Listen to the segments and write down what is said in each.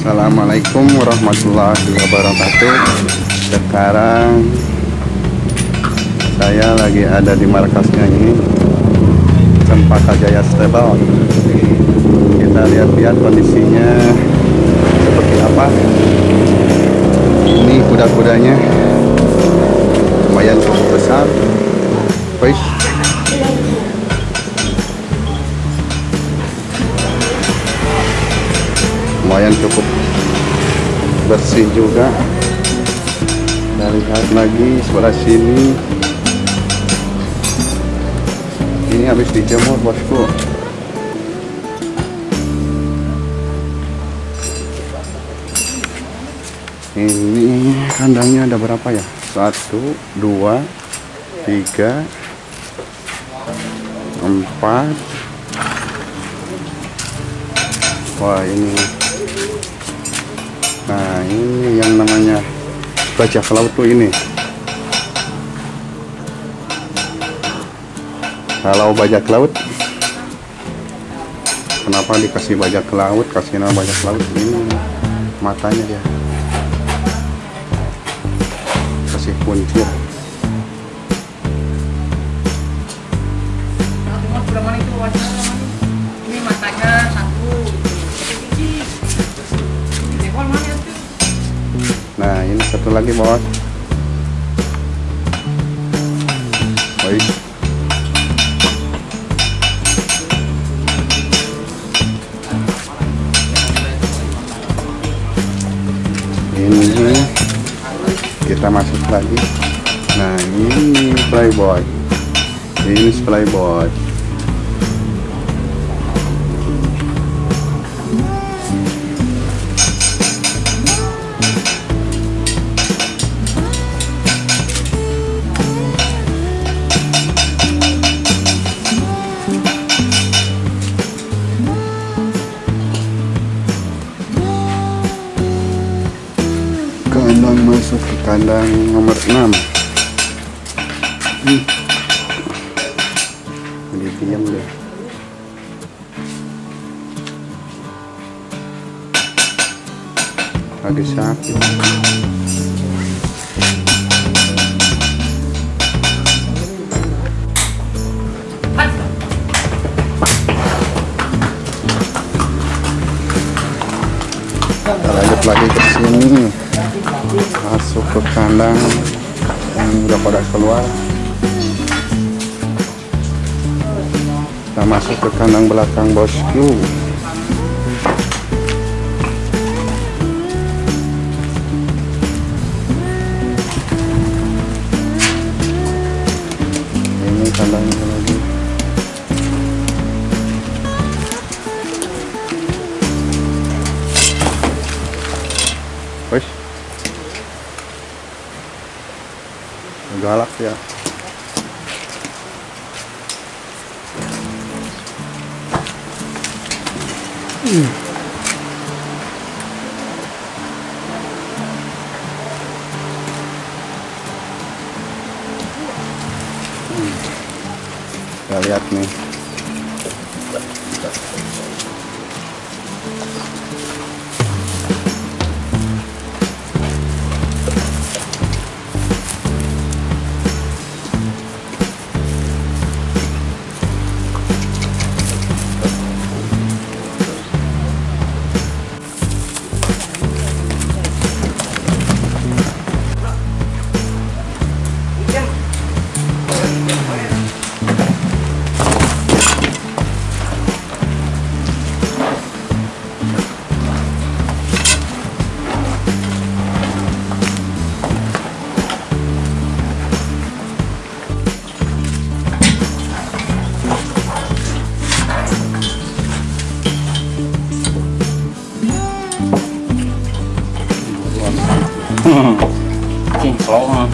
Assalamualaikum warahmatullahi wabarakatuh. Sekarang saya lagi ada di markasnya ini, Cempaka Jaya Stable. Kita lihat-lihat kondisinya seperti apa. Ini kuda-kudanya lumayan cukup besar. Wih, lumayan cukup bersih juga. Kita lihat lagi sebelah sini. Ini habis dijemur, bosku. Ini kandangnya ada berapa ya? 1, 2, 3, 4. Wah, ini. Nah, ini yang namanya bajak laut tuh ini. Kalau bajak laut, kenapa dikasih bajak laut? Kasih nama bajak laut, ini matanya dia. Kasih kuncir. Ini matanya satu. Nah, ini satu lagi, bos. Baik. Ini kita masuk lagi. Nah, ini playboy. Ini playboy. Kandang masuk ke kandang nomor 6. Jadi diam deh. Lagi sakit. Kita lanjut lagi ke sini. Masuk ke kandang yang udah pada keluar. Kita masuk ke kandang belakang, bosku. Ini kandangnya lagi. Wih, galak ya. Kita lihat nih. Kinclong.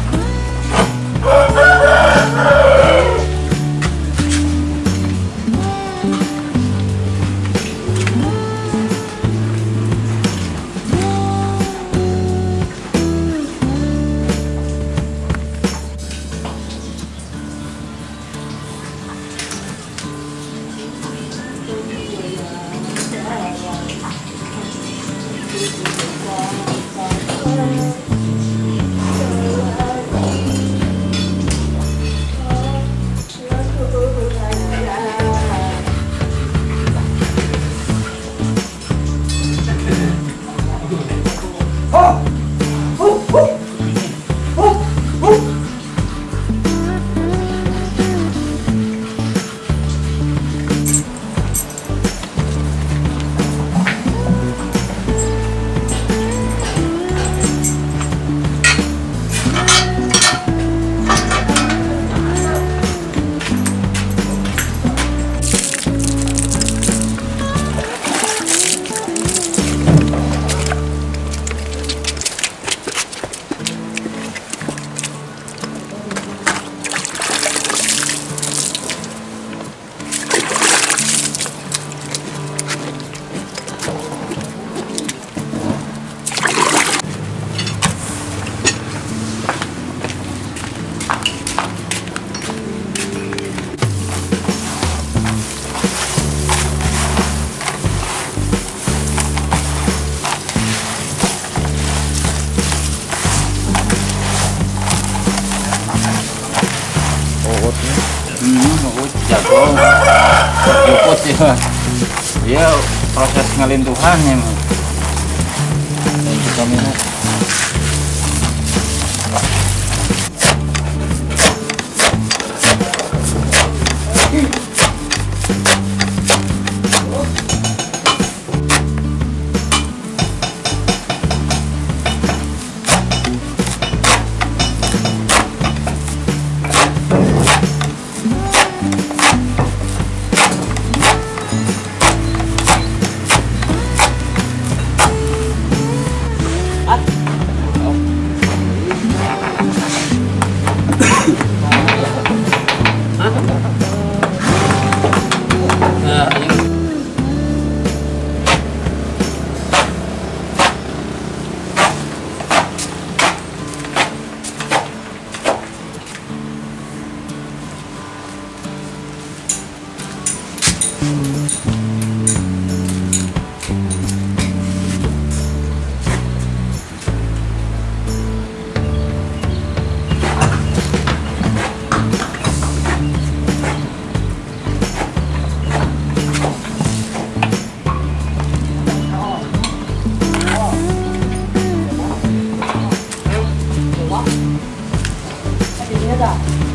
jagung juput ya. Dia proses ngelintuhannya mah. Dan kita minum. Ada.